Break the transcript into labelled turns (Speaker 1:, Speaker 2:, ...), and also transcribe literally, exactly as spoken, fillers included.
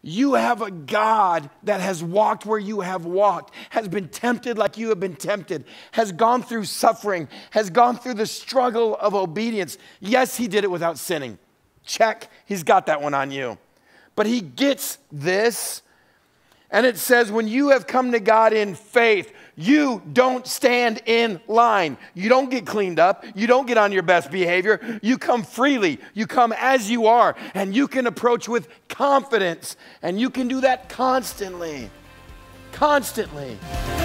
Speaker 1: You have a God that has walked where you have walked, has been tempted like you have been tempted, has gone through suffering, has gone through the struggle of obedience. Yes, he did it without sinning. Check, he's got that one on you. But he gets this, and it says when you have come to God in faith, you don't stand in line. You don't get cleaned up. You don't get on your best behavior. You come freely. You come as you are, and you can approach with confidence, and you can do that constantly, constantly.